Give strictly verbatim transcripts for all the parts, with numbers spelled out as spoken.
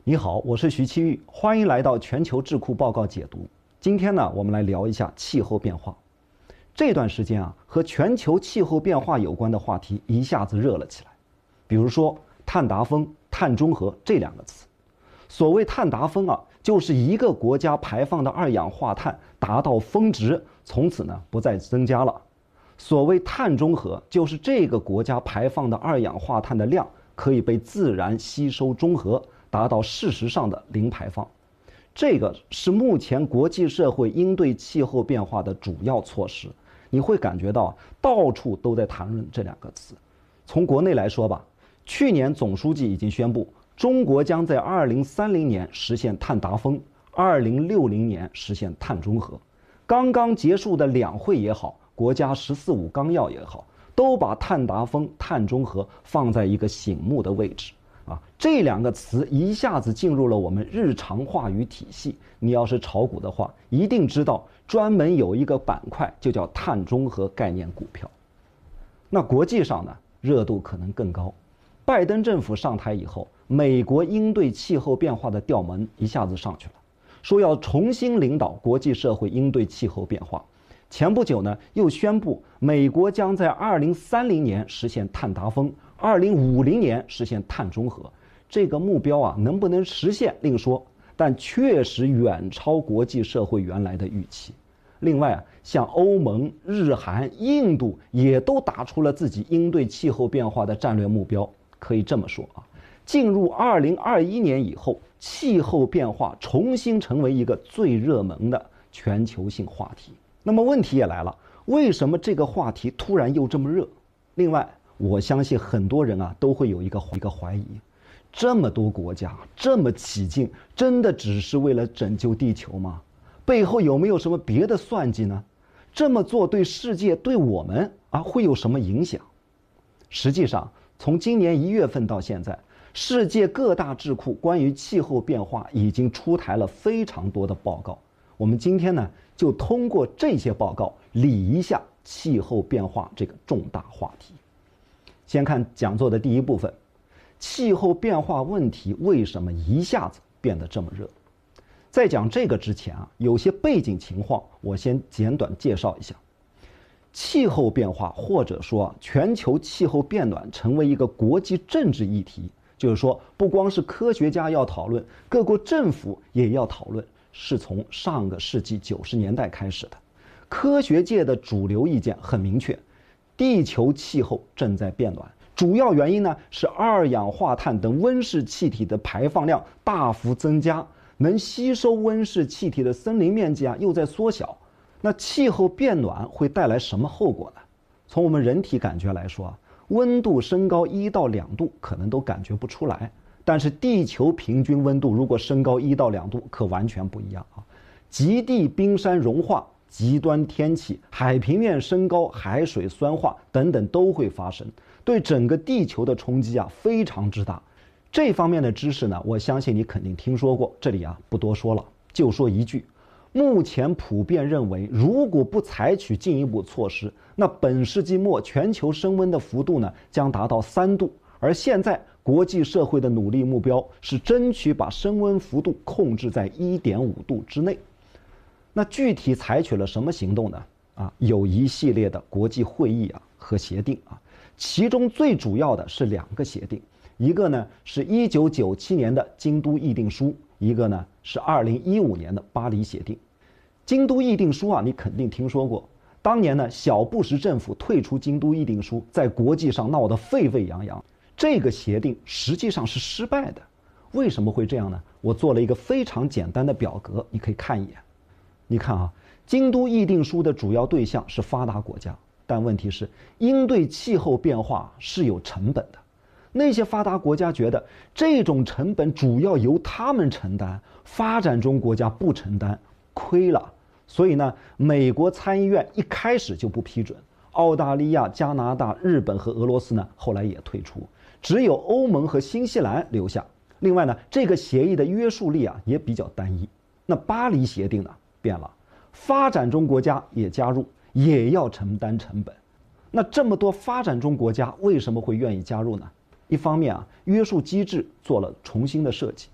你好，我是徐奇玉，欢迎来到全球智库报告解读。今天呢，我们来聊一下气候变化。这段时间啊，和全球气候变化有关的话题一下子热了起来，比如说碳达峰、碳中和这两个词。所谓碳达峰啊，就是一个国家排放的二氧化碳达到峰值，从此呢不再增加了。所谓碳中和，就是这个国家排放的二氧化碳的量可以被自然吸收中和，达到事实上的零排放。这个是目前国际社会应对气候变化的主要措施。你会感觉到到处都在谈论这两个词。从国内来说吧，去年总书记已经宣布，中国将在二零三零年实现碳达峰，二零六零年实现碳中和。刚刚结束的两会也好，国家十四五纲要也好，都把碳达峰、碳中和放在一个醒目的位置。啊，这两个词一下子进入了我们日常话语体系。你要是炒股的话，一定知道专门有一个板块就叫碳中和概念股票。那国际上呢，热度可能更高。拜登政府上台以后，美国应对气候变化的调门一下子上去了，说要重新领导国际社会应对气候变化。前不久呢，又宣布美国将在二零三零年实现碳达峰，二零五零年实现碳中和。这个目标啊，能不能实现另说，但确实远超国际社会原来的预期。另外啊，像欧盟、日韩、印度也都打出了自己应对气候变化的战略目标。可以这么说啊，进入二零二一年以后，气候变化重新成为一个最热门的全球性话题。那么问题也来了，为什么这个话题突然又这么热？另外，我相信很多人啊都会有一个一个怀疑，这么多国家这么起劲，真的只是为了拯救地球吗？背后有没有什么别的算计呢？这么做对世界对我们啊会有什么影响？实际上，从今年一月份到现在，世界各大智库关于气候变化已经出台了非常多的报告。我们今天呢，就通过这些报告理一下气候变化这个重大话题。先看讲座的第一部分，气候变化问题为什么一下子变得这么热？在讲这个之前啊，有些背景情况我先简短介绍一下。气候变化或者说全球气候变暖成为一个国际政治议题，就是说不光是科学家要讨论，各国政府也要讨论，是从上个世纪九十年代开始的。科学界的主流意见很明确，地球气候正在变暖，主要原因呢是二氧化碳等温室气体的排放量大幅增加，能吸收温室气体的森林面积啊又在缩小。那气候变暖会带来什么后果呢？从我们人体感觉来说啊，温度升高一到两度可能都感觉不出来，但是地球平均温度如果升高一到两度，可完全不一样啊！极地冰山融化、极端天气、海平面升高、海水酸化等等都会发生，对整个地球的冲击啊非常之大。这方面的知识呢，我相信你肯定听说过，这里啊不多说了，就说一句。目前普遍认为，如果不采取进一步措施，那本世纪末全球升温的幅度呢将达到三度，而现在国际社会的努力目标是争取把升温幅度控制在 一点五度之内。那具体采取了什么行动呢？啊，有一系列的国际会议啊和协定啊，其中最主要的是两个协定，一个呢是一九九七年的京都议定书，一个呢是二零一五年的巴黎协定。京都议定书啊，你肯定听说过。当年呢，小布什政府退出京都议定书，在国际上闹得沸沸扬扬。这个协定实际上是失败的。为什么会这样呢？我做了一个非常简单的表格，你可以看一眼。你看啊，京都议定书的主要对象是发达国家，但问题是，应对气候变化是有成本的。那些发达国家觉得这种成本主要由他们承担，发展中国家不承担，亏了。所以呢，美国参议院一开始就不批准，澳大利亚、加拿大、日本和俄罗斯呢，后来也退出，只有欧盟和新西兰留下。另外呢，这个协议的约束力啊也比较单一。那巴黎协定呢变了，发展中国家也加入，也要承担成本。那这么多发展中国家为什么会愿意加入呢？一方面啊，约束机制做了重新的设计；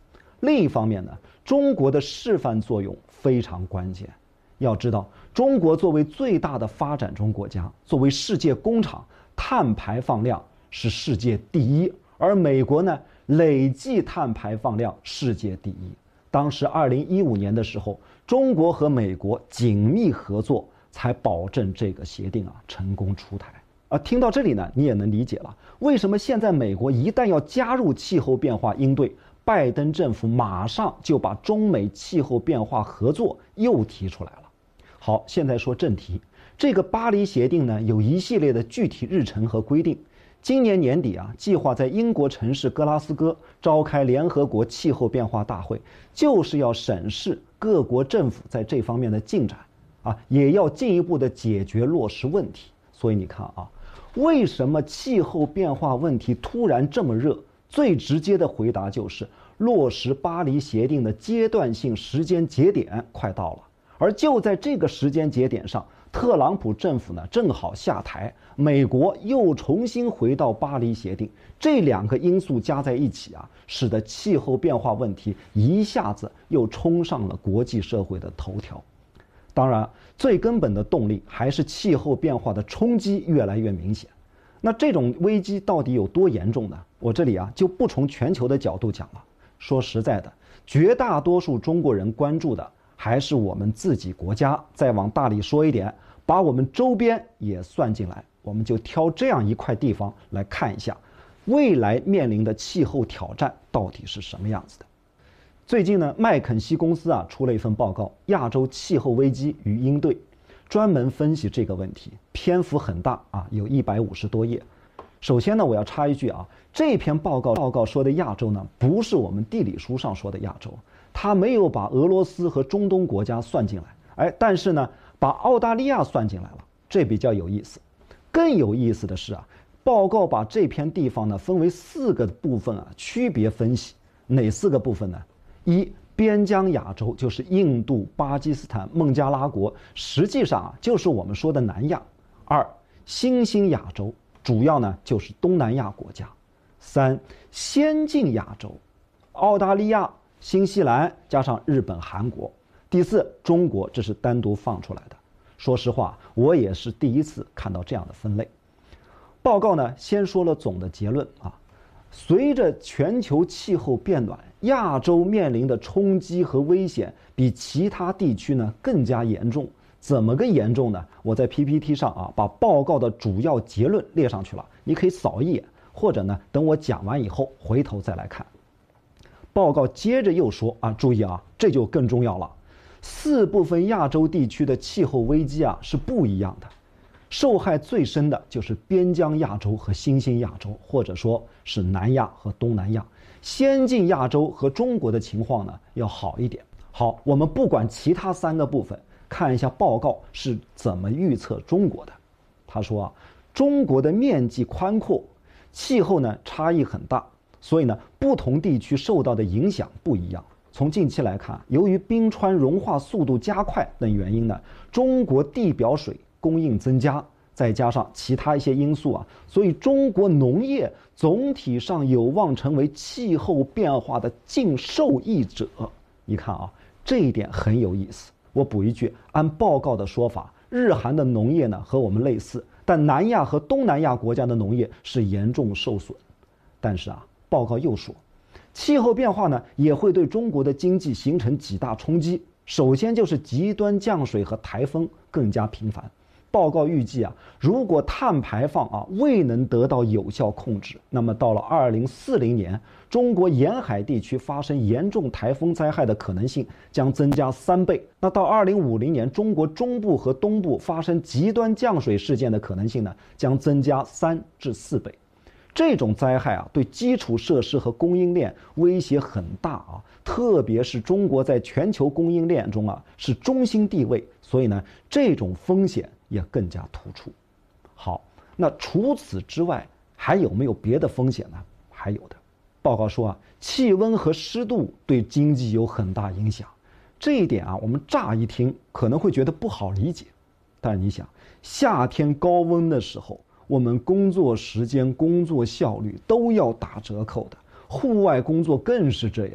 另一方面呢，中国的示范作用非常关键。要知道，中国作为最大的发展中国家，作为世界工厂，碳排放量是世界第一，而美国呢，累计碳排放量世界第一。当时二零一五年的时候，中国和美国紧密合作，才保证这个协定啊成功出台。啊，听到这里呢，你也能理解了，为什么现在美国一旦要加入气候变化应对，拜登政府马上就把中美气候变化合作又提出来了。好，现在说正题，这个巴黎协定呢有一系列的具体日程和规定。今年年底啊，计划在英国城市格拉斯哥召开联合国气候变化大会，就是要审视各国政府在这方面的进展啊，也要进一步的解决落实问题。所以你看啊，为什么气候变化问题突然这么热？最直接的回答就是落实巴黎协定的阶段性时间节点快到了。而就在这个时间节点上，特朗普政府呢正好下台，美国又重新回到巴黎协定，这两个因素加在一起啊，使得气候变化问题一下子又冲上了国际社会的头条。当然，最根本的动力还是气候变化的冲击越来越明显。那这种危机到底有多严重呢？我这里啊就不从全球的角度讲了。说实在的，绝大多数中国人关注的还是我们自己国家。再往大里说一点，把我们周边也算进来，我们就挑这样一块地方来看一下，未来面临的气候挑战到底是什么样子的。最近呢，麦肯锡公司啊出了一份报告《亚洲气候危机与应对》，专门分析这个问题，篇幅很大啊，有一百五十多页。首先呢，我要插一句啊，这篇报告报告说的亚洲呢，不是我们地理书上说的亚洲，它没有把俄罗斯和中东国家算进来，哎，但是呢，把澳大利亚算进来了，这比较有意思。更有意思的是啊，报告把这片地方呢分为四个部分啊，区别分析。哪四个部分呢？一，边疆亚洲，就是印度、巴基斯坦、孟加拉国，实际上啊就是我们说的南亚。二，新兴亚洲，主要呢就是东南亚国家。三，先进亚洲，澳大利亚、新西兰加上日本、韩国。第四，中国，这是单独放出来的。说实话，我也是第一次看到这样的分类。报告呢，先说了总的结论啊，随着全球气候变暖，亚洲面临的冲击和危险比其他地区呢更加严重。怎么个严重呢？我在 P P T 上啊把报告的主要结论列上去了，你可以扫一眼，或者呢等我讲完以后回头再来看。报告接着又说啊，注意啊，这就更重要了。四部分亚洲地区的气候危机啊是不一样的，受害最深的就是边疆亚洲和新兴亚洲，或者说是南亚和东南亚。先进亚洲和中国的情况呢要好一点。好，我们不管其他三个部分，看一下报告是怎么预测中国的。他说啊，中国的面积宽阔，气候呢差异很大，所以呢不同地区受到的影响不一样。从近期来看，由于冰川融化速度加快等原因呢，中国地表水供应增加，再加上其他一些因素啊，所以中国农业总体上有望成为气候变化的净受益者。你看啊，这一点很有意思。我补一句，按报告的说法，日韩的农业呢和我们类似，但南亚和东南亚国家的农业是严重受损。但是啊，报告又说，气候变化呢也会对中国的经济形成几大冲击。首先就是极端降水和台风更加频繁。报告预计啊，如果碳排放啊未能得到有效控制，那么到了二零四零年，中国沿海地区发生严重台风灾害的可能性将增加三倍。那到二零五零年，中国中部和东部发生极端降水事件的可能性呢将增加三至四倍。这种灾害啊，对基础设施和供应链威胁很大啊，特别是中国在全球供应链中啊是中心地位，所以呢，这种风险也更加突出。好，那除此之外还有没有别的风险呢？还有的。报告说啊，气温和湿度对经济有很大影响。这一点啊，我们乍一听可能会觉得不好理解，但是你想，夏天高温的时候，我们工作时间、工作效率都要打折扣的，户外工作更是这样。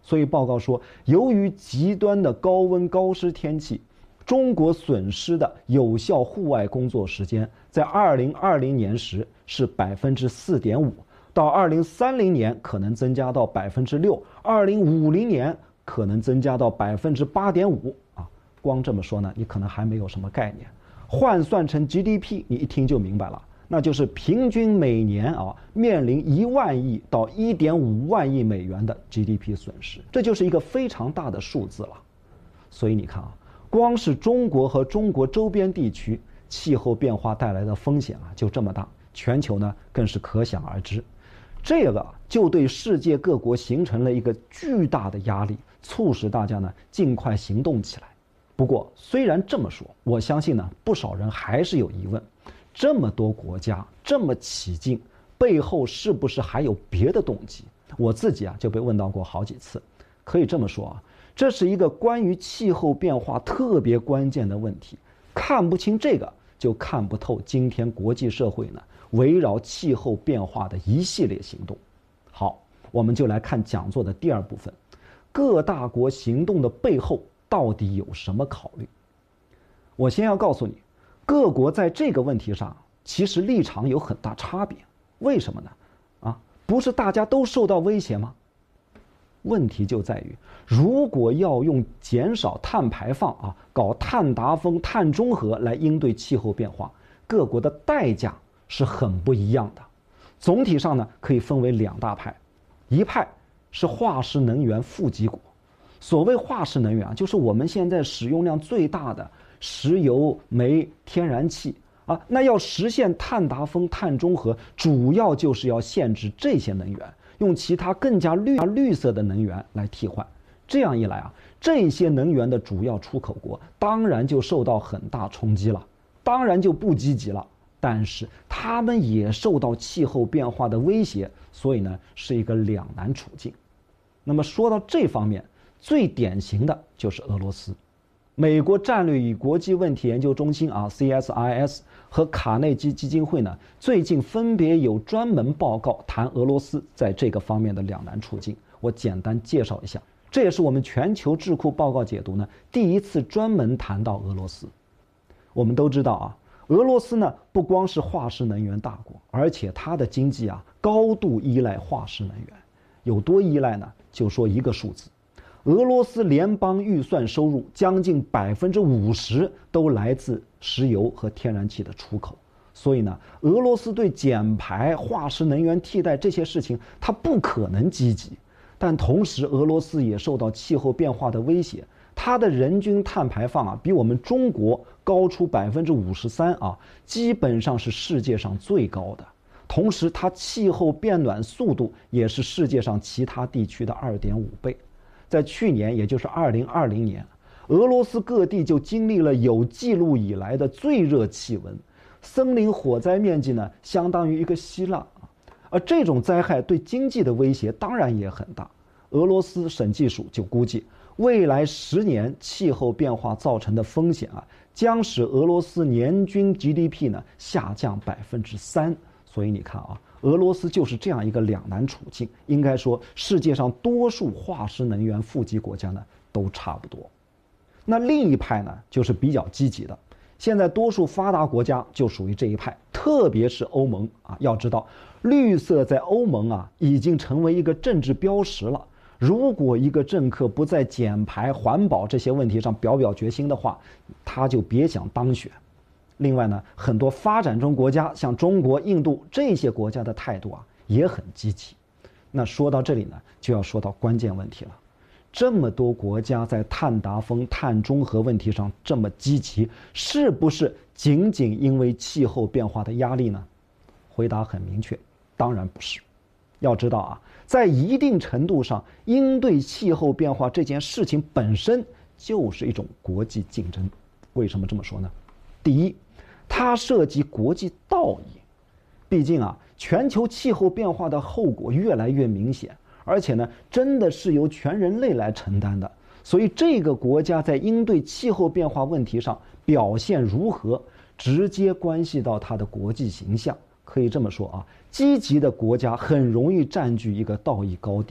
所以报告说，由于极端的高温高湿天气，中国损失的有效户外工作时间在二零二零年时是百分之四点五，到二零三零年可能增加到百分之六，二零五零年可能增加到百分之八点五啊。光这么说呢，你可能还没有什么概念。换算成 G D P， 你一听就明白了。那就是平均每年啊面临一万亿到一点五万亿美元的 G D P 损失，这就是一个非常大的数字了。所以你看啊，光是中国和中国周边地区气候变化带来的风险啊就这么大，全球呢更是可想而知。这个就对世界各国形成了一个巨大的压力，促使大家呢尽快行动起来。不过虽然这么说，我相信呢不少人还是有疑问。这么多国家这么起劲，背后是不是还有别的动机？我自己啊就被问到过好几次。可以这么说啊，这是一个关于气候变化特别关键的问题。看不清这个，就看不透今天国际社会呢围绕气候变化的一系列行动。好，我们就来看讲座的第二部分，各大国行动的背后到底有什么考虑？我先要告诉你。各国在这个问题上其实立场有很大差别，为什么呢？啊，不是大家都受到威胁吗？问题就在于，如果要用减少碳排放啊，搞碳达峰、碳中和来应对气候变化，各国的代价是很不一样的。总体上呢，可以分为两大派，一派是化石能源富集国。所谓化石能源啊，就是我们现在使用量最大的石油、煤、天然气啊，那要实现碳达峰、碳中和，主要就是要限制这些能源，用其他更加绿绿色的能源来替换。这样一来啊，这些能源的主要出口国当然就受到很大冲击了，当然就不积极了。但是他们也受到气候变化的威胁，所以呢是一个两难处境。那么说到这方面，最典型的就是俄罗斯。美国战略与国际问题研究中心啊 C S I S 和卡内基基金会呢，最近分别有专门报告谈俄罗斯在这个方面的两难处境。我简单介绍一下，这也是我们全球智库报告解读呢第一次专门谈到俄罗斯。我们都知道啊，俄罗斯呢不光是化石能源大国，而且它的经济啊高度依赖化石能源。有多依赖呢？就说一个数字。俄罗斯联邦预算收入将近百分之五十都来自石油和天然气的出口，所以呢，俄罗斯对减排、化石能源替代这些事情，它不可能积极。但同时，俄罗斯也受到气候变化的威胁，它的人均碳排放啊，比我们中国高出百分之五十三啊，基本上是世界上最高的。同时，它气候变暖速度也是世界上其他地区的二点五倍。在去年，也就是二零二零年，俄罗斯各地就经历了有记录以来的最热气温，森林火灾面积呢相当于一个希腊，而这种灾害对经济的威胁当然也很大。俄罗斯审计署就估计，未来十年气候变化造成的风险啊，将使俄罗斯年均 G D P 呢下降百分之三。所以你看啊，俄罗斯就是这样一个两难处境。应该说，世界上多数化石能源富集国家呢都差不多。那另一派呢，就是比较积极的。现在多数发达国家就属于这一派，特别是欧盟啊。要知道，绿色在欧盟啊已经成为一个政治标识了。如果一个政客不在减排、环保这些问题上表表决心的话，他就别想当选。另外呢，很多发展中国家，像中国、印度这些国家的态度啊也很积极。那说到这里呢，就要说到关键问题了。这么多国家在碳达峰、碳中和问题上这么积极，是不是仅仅因为气候变化的压力呢？回答很明确，当然不是。要知道啊，在一定程度上，应对气候变化这件事情本身就是一种国际竞争。为什么这么说呢？第一，它涉及国际道义。毕竟啊，全球气候变化的后果越来越明显，而且呢，真的是由全人类来承担的。所以这个国家在应对气候变化问题上表现如何，直接关系到它的国际形象。可以这么说啊，积极的国家很容易占据一个道义高地，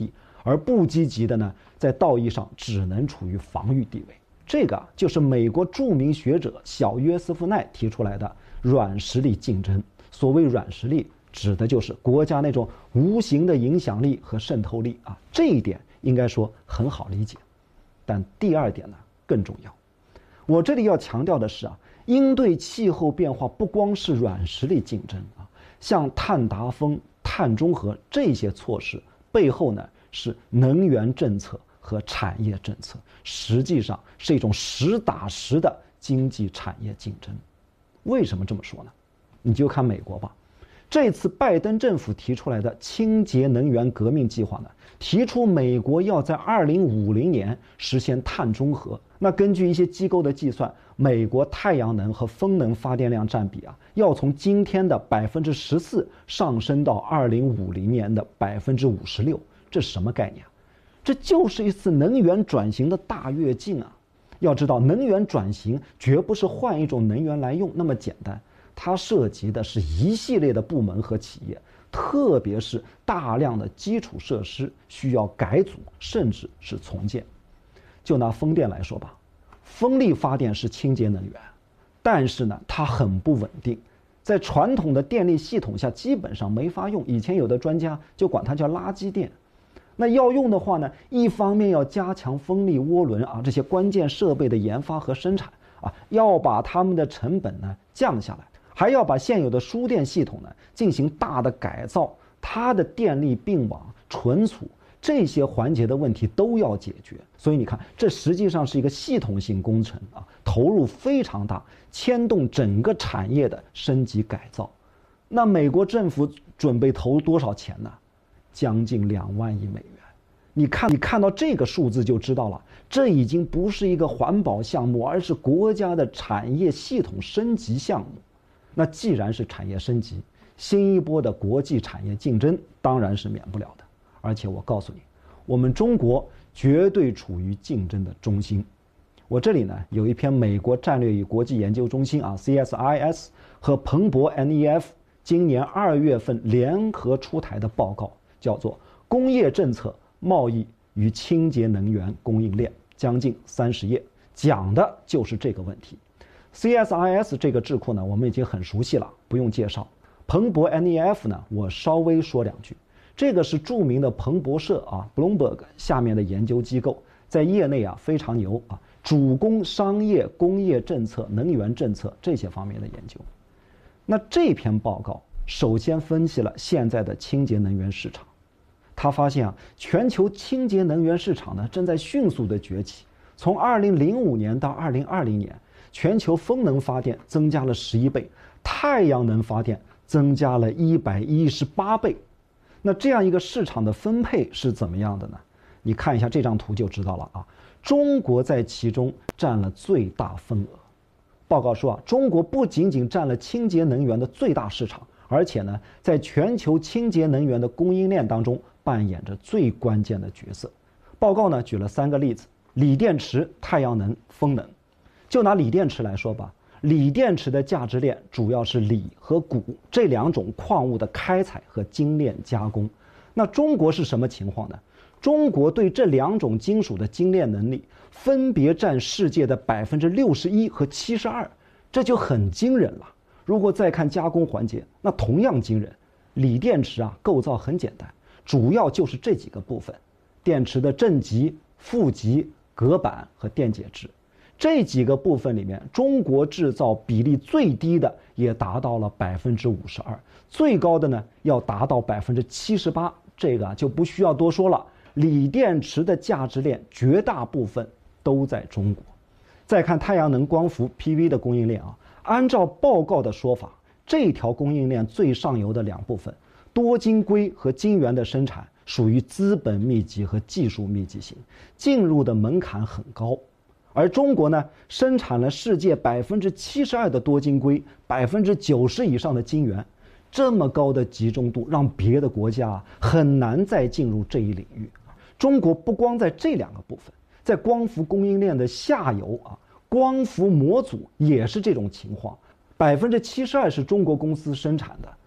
而不积极的呢，在道义上只能处于防御地位。这个啊，就是美国著名学者小约瑟夫奈提出来的软实力竞争。所谓软实力，指的就是国家那种无形的影响力和渗透力啊。这一点应该说很好理解。但第二点呢更重要。我这里要强调的是啊，应对气候变化不光是软实力竞争啊，像碳达峰、碳中和这些措施背后呢是能源政策和产业政策，实际上是一种实打实的经济产业竞争。为什么这么说呢？你就看美国吧，这次拜登政府提出来的清洁能源革命计划呢，提出美国要在二零五零年实现碳中和。那根据一些机构的计算，美国太阳能和风能发电量占比啊，要从今天的百分之十四上升到二零五零年的百分之五十六。这是什么概念啊？这就是一次能源转型的大跃进啊！要知道，能源转型绝不是换一种能源来用那么简单，它涉及的是一系列的部门和企业，特别是大量的基础设施需要改组，甚至是重建。就拿风电来说吧，风力发电是清洁能源，但是呢，它很不稳定，在传统的电力系统下基本上没法用。以前有的专家就管它叫垃圾电。那要用的话呢，一方面要加强风力涡轮啊这些关键设备的研发和生产啊，要把它们的成本呢降下来，还要把现有的输电系统呢进行大的改造，它的电力并网、存储这些环节的问题都要解决。所以你看，这实际上是一个系统性工程啊，投入非常大，牵动整个产业的升级改造。那美国政府准备投多少钱呢？将近两万亿美元。你看，你看到这个数字就知道了，这已经不是一个环保项目，而是国家的产业系统升级项目。那既然是产业升级，新一波的国际产业竞争当然是免不了的。而且我告诉你，我们中国绝对处于竞争的中心。我这里呢有一篇美国战略与国际研究中心啊 C S I S 和彭博 N E F 今年二月份联合出台的报告，叫做《工业政策、贸易与清洁能源供应链》，将近三十页，讲的就是这个问题。C S I S 这个智库呢，我们已经很熟悉了，不用介绍。彭博 N E F 呢，我稍微说两句。这个是著名的彭博社啊 Bloomberg 下面的研究机构，在业内啊非常牛啊，主攻商业、工业政策、能源政策这些方面的研究。那这篇报告首先分析了现在的清洁能源市场，他发现啊，全球清洁能源市场呢正在迅速的崛起。从二零零五年到二零二零年，全球风能发电增加了十一倍，太阳能发电增加了一百一十八倍。那这样一个市场的分配是怎么样的呢？你看一下这张图就知道了啊。中国在其中占了最大份额。报告说啊，中国不仅仅占了清洁能源的最大市场，而且呢，在全球清洁能源的供应链当中扮演着最关键的角色。报告呢举了三个例子：锂电池、太阳能、风能。就拿锂电池来说吧，锂电池的价值链主要是锂和钴这两种矿物的开采和精炼加工。那中国是什么情况呢？中国对这两种金属的精炼能力分别占世界的百分之六十一和七十二，这就很惊人了。如果再看加工环节，那同样惊人。锂电池啊，构造很简单，主要就是这几个部分：电池的正极、负极、隔板和电解质。这几个部分里面，中国制造比例最低的也达到了百分之五十二，最高的呢要达到百分之七十八。这个啊就不需要多说了，锂电池的价值链绝大部分都在中国。再看太阳能光伏 P V 的供应链啊，按照报告的说法，这条供应链最上游的两部分，多晶硅和晶圆的生产属于资本密集和技术密集型，进入的门槛很高。而中国呢，生产了世界百分之七十二的多晶硅，百分之九十以上的晶圆，这么高的集中度，让别的国家很难再进入这一领域。中国不光在这两个部分，在光伏供应链的下游啊，光伏模组也是这种情况，百分之七十二是中国公司生产的，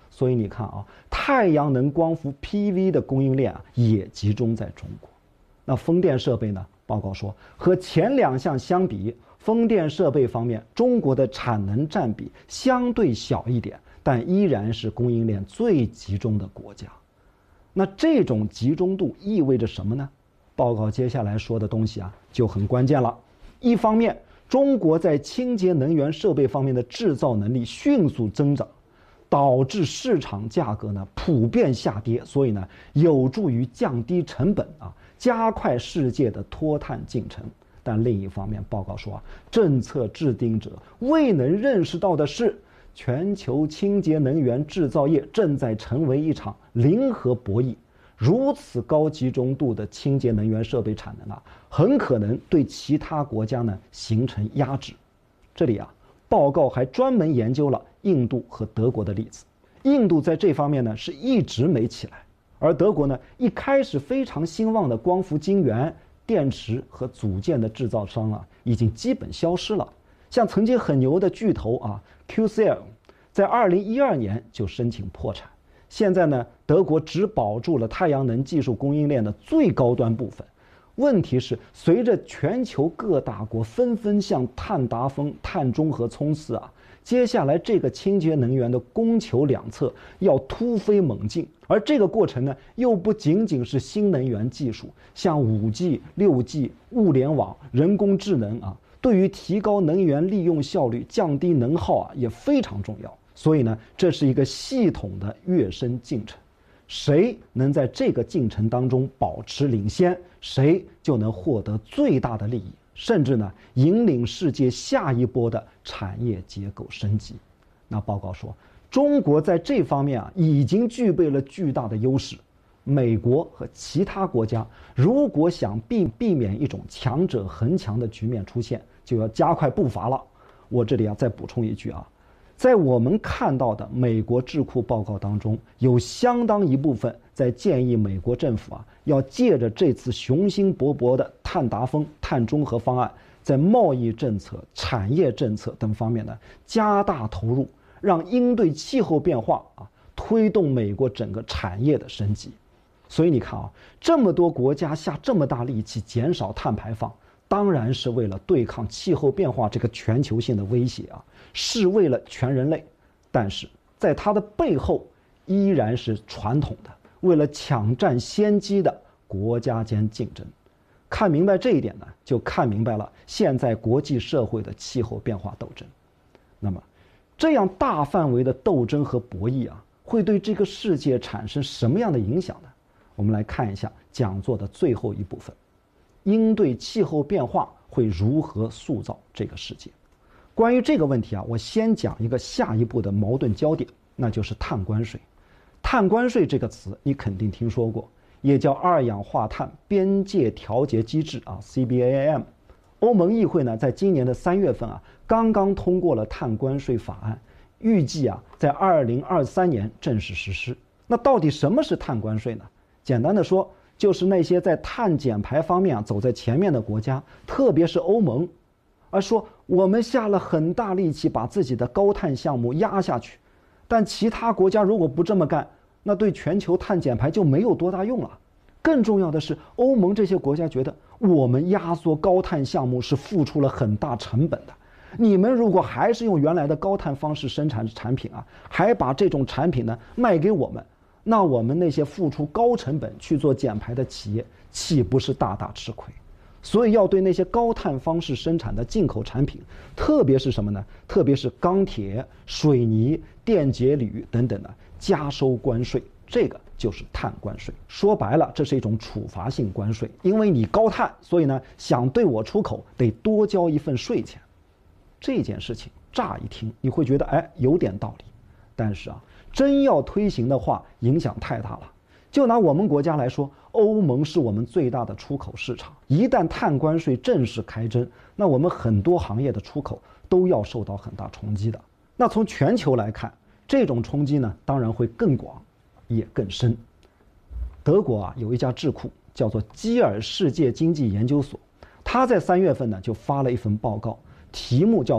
所以你看啊，太阳能光伏 P V 的供应链啊也集中在中国。那风电设备呢？报告说和前两项相比，风电设备方面，中国的产能占比相对小一点，但依然是供应链最集中的国家。那这种集中度意味着什么呢？报告接下来说的东西啊就很关键了。一方面，中国在清洁能源设备方面的制造能力迅速增长，导致市场价格呢普遍下跌，所以呢有助于降低成本啊，加快世界的脱碳进程。但另一方面，报告说啊，政策制定者未能认识到的是，全球清洁能源制造业正在成为一场零和博弈。如此高集中度的清洁能源设备产能啊，很可能对其他国家呢形成压制。这里啊，报告还专门研究了印度和德国的例子。印度在这方面呢是一直没起来，而德国呢一开始非常兴旺的光伏晶圆、电池和组件的制造商啊，已经基本消失了。像曾经很牛的巨头啊 Q C L， 在二零一二年就申请破产。现在呢，德国只保住了太阳能技术供应链的最高端部分。问题是，随着全球各大国纷纷向碳达峰、碳中和冲刺啊，接下来这个清洁能源的供求两侧要突飞猛进，而这个过程呢，又不仅仅是新能源技术，像 五 G、六 G、物联网、人工智能啊，对于提高能源利用效率、降低能耗啊，也非常重要。所以呢，这是一个系统的跃升进程，谁能在这个进程当中保持领先，谁就能获得最大的利益，甚至呢，引领世界下一波的产业结构升级。那报告说，中国在这方面啊，已经具备了巨大的优势。美国和其他国家如果想避避免一种强者恒强的局面出现，就要加快步伐了。我这里要再补充一句啊。在我们看到的美国智库报告当中，有相当一部分在建议美国政府啊，要借着这次雄心勃勃的碳达峰、碳中和方案，在贸易政策、产业政策等方面呢，加大投入，让应对气候变化啊，推动美国整个产业的升级。所以你看啊，这么多国家下这么大力气减少碳排放，当然是为了对抗气候变化这个全球性的威胁啊，是为了全人类。但是在它的背后，依然是传统的为了抢占先机的国家间竞争。看明白这一点呢，就看明白了现在国际社会的气候变化斗争。那么，这样大范围的斗争和博弈啊，会对这个世界产生什么样的影响呢？我们来看一下讲座的最后一部分。应对气候变化会如何塑造这个世界？关于这个问题啊，我先讲一个下一步的矛盾焦点，那就是碳关税。碳关税这个词你肯定听说过，也叫二氧化碳边界调节机制啊 C B A M。欧盟议会呢，在今年的三月份啊，刚刚通过了碳关税法案，预计啊，在二零二三年正式实施。那到底什么是碳关税呢？简单的说，就是那些在碳减排方面啊走在前面的国家，特别是欧盟，而说我们下了很大力气把自己的高碳项目压下去，但其他国家如果不这么干，那对全球碳减排就没有多大用了。更重要的是，欧盟这些国家觉得我们压缩高碳项目是付出了很大成本的，你们如果还是用原来的高碳方式生产产品啊，还把这种产品呢卖给我们，那我们那些付出高成本去做减排的企业，岂不是大大吃亏？所以要对那些高碳方式生产的进口产品，特别是什么呢？特别是钢铁、水泥、电解铝等等的，加收关税。这个就是碳关税。说白了，这是一种处罚性关税，因为你高碳，所以呢，想对我出口得多交一份税钱。这件事情乍一听你会觉得哎有点道理，但是啊，真要推行的话，影响太大了。就拿我们国家来说，欧盟是我们最大的出口市场，一旦碳关税正式开征，那我们很多行业的出口都要受到很大冲击的。那从全球来看，这种冲击呢，当然会更广，也更深。德国啊，有一家智库叫做基尔世界经济研究所，他在三月份呢就发了一份报告，题目叫做《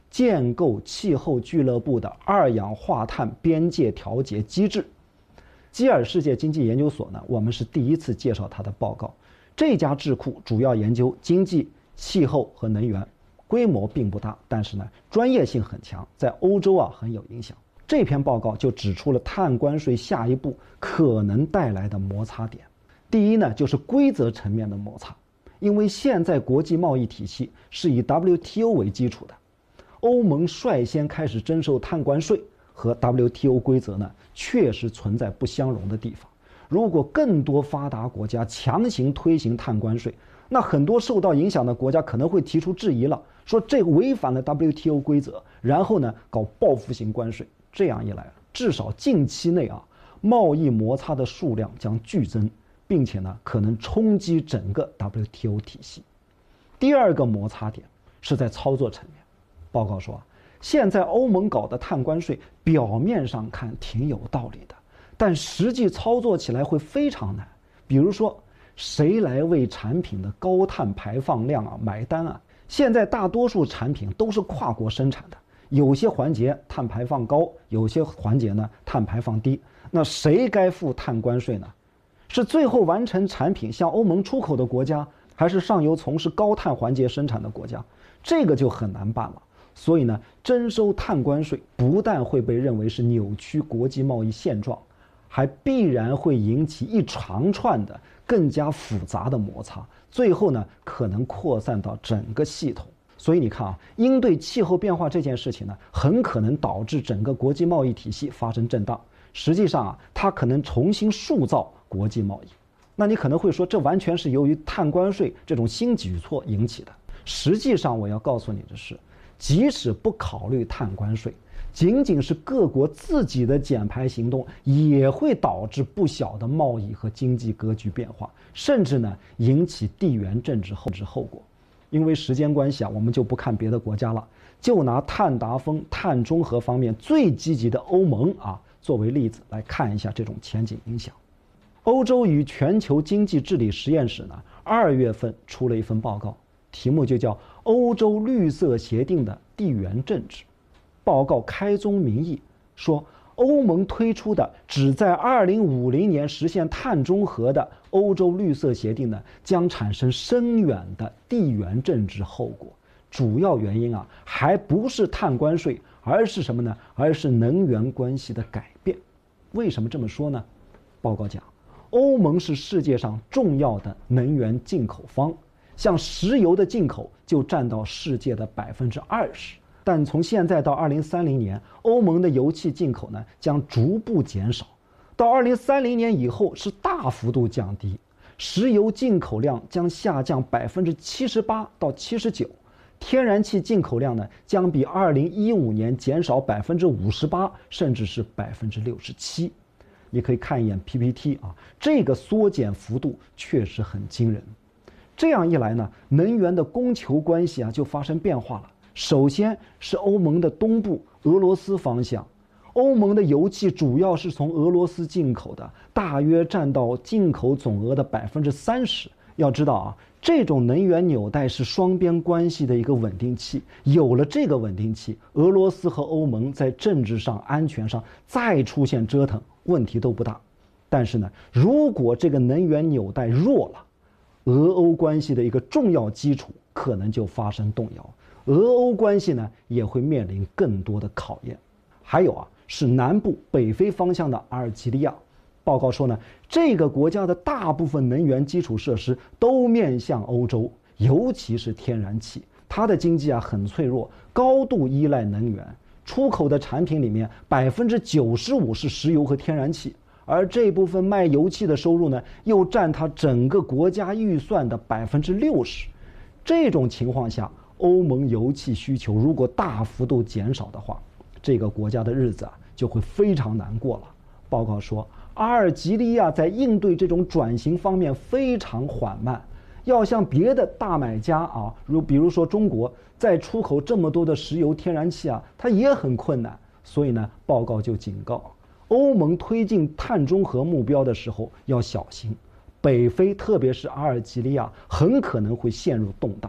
建构气候俱乐部的二氧化碳边界调节机制。基尔世界经济研究所呢，我们是第一次介绍它的报告。这家智库主要研究经济、气候和能源，规模并不大，但是呢，专业性很强，在欧洲啊很有影响。这篇报告就指出了碳关税下一步可能带来的摩擦点。第一呢，就是规则层面的摩擦，因为现在国际贸易体系是以 W T O 为基础的，欧盟率先开始征收碳关税，和 W T O 规则呢确实存在不相容的地方。如果更多发达国家强行推行碳关税，那很多受到影响的国家可能会提出质疑了，说这违反了 W T O 规则，然后呢搞报复性关税。这样一来，至少近期内啊，贸易摩擦的数量将剧增，并且呢可能冲击整个 W T O 体系。第二个摩擦点是在操作层面。报告说，现在欧盟搞的碳关税表面上看挺有道理的，但实际操作起来会非常难。比如说，谁来为产品的高碳排放量啊买单啊？现在大多数产品都是跨国生产的，有些环节碳排放高，有些环节呢碳排放低。那谁该付碳关税呢？是最后完成产品向欧盟出口的国家，还是上游从事高碳环节生产的国家？这个就很难办了。所以呢，征收碳关税不但会被认为是扭曲国际贸易现状，还必然会引起一长串的更加复杂的摩擦，最后呢，可能扩散到整个系统。所以你看啊，应对气候变化这件事情呢，很可能导致整个国际贸易体系发生震荡。实际上啊，它可能重新塑造国际贸易。那你可能会说，这完全是由于碳关税这种新举措引起的。实际上，我要告诉你的是，即使不考虑碳关税，仅仅是各国自己的减排行动，也会导致不小的贸易和经济格局变化，甚至呢引起地缘政治后之后果。因为时间关系啊，我们就不看别的国家了，就拿碳达峰、碳中和方面最积极的欧盟啊作为例子来看一下这种前景影响。欧洲与全球经济治理实验室呢，二月份出了一份报告，题目就叫《欧洲绿色协定的地缘政治》。报告开宗明义说，欧盟推出的旨在二零五零年实现碳中和的欧洲绿色协定呢，将产生深远的地缘政治后果。主要原因啊，还不是碳关税，而是什么呢？而是能源关系的改变。为什么这么说呢？报告讲，欧盟是世界上重要的能源进口方，像石油的进口就占到世界的百分之二十。但从现在到二零三零年，欧盟的油气进口呢将逐步减少，到二零三零年以后是大幅度降低，石油进口量将下降百分之七十八到七十九，天然气进口量呢将比二零一五年减少百分之五十八，甚至是百分之六十七。你可以看一眼 P P T 啊，这个缩减幅度确实很惊人。这样一来呢，能源的供求关系啊就发生变化了。首先是欧盟的东部俄罗斯方向，欧盟的油气主要是从俄罗斯进口的，大约占到进口总额的百分之三十。要知道啊，这种能源纽带是双边关系的一个稳定器，有了这个稳定器，俄罗斯和欧盟在政治上、安全上再出现折腾，问题都不大。但是呢，如果这个能源纽带弱了，俄欧关系的一个重要基础可能就发生动摇。俄欧关系呢也会面临更多的考验。还有啊，是南部北非方向的阿尔及利亚。报告说呢，这个国家的大部分能源基础设施都面向欧洲，尤其是天然气。它的经济啊很脆弱，高度依赖能源，出口的产品里面百分之九十五是石油和天然气，而这部分卖油气的收入呢，又占它整个国家预算的百分之六十。这种情况下，欧盟油气需求如果大幅度减少的话，这个国家的日子啊就会非常难过了。报告说，阿尔及利亚在应对这种转型方面非常缓慢，要像别的大买家啊，如比如说中国，在出口这么多的石油、天然气啊，它也很困难。所以呢，报告就警告，欧盟推进碳中和目标的时候要小心，北非特别是阿尔及利亚很可能会陷入动荡。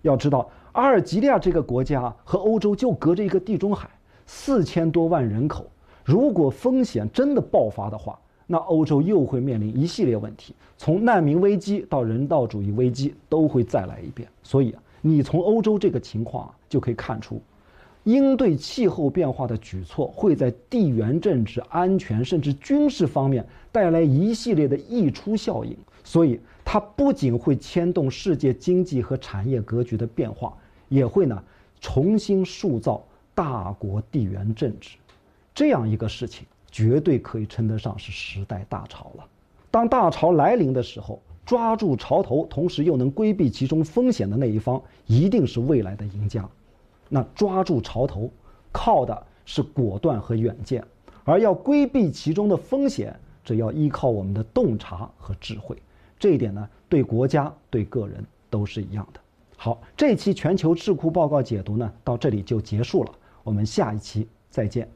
要知道，阿尔及利亚这个国家和欧洲就隔着一个地中海，四千多万人口。如果风险真的爆发的话，那欧洲又会面临一系列问题，从难民危机到人道主义危机都会再来一遍。所以啊，你从欧洲这个情况啊就可以看出，应对气候变化的举措会在地缘政治、安全甚至军事方面带来一系列的溢出效应。所以它不仅会牵动世界经济和产业格局的变化，也会呢重新塑造大国地缘政治。这样一个事情绝对可以称得上是时代大潮了。当大潮来临的时候，抓住潮头，同时又能规避其中风险的那一方，一定是未来的赢家。那抓住潮头，靠的是果断和远见，而要规避其中的风险，这要依靠我们的洞察和智慧。这一点呢，对国家、对个人都是一样的。好，这期全球智库报告解读呢，到这里就结束了。我们下一期再见。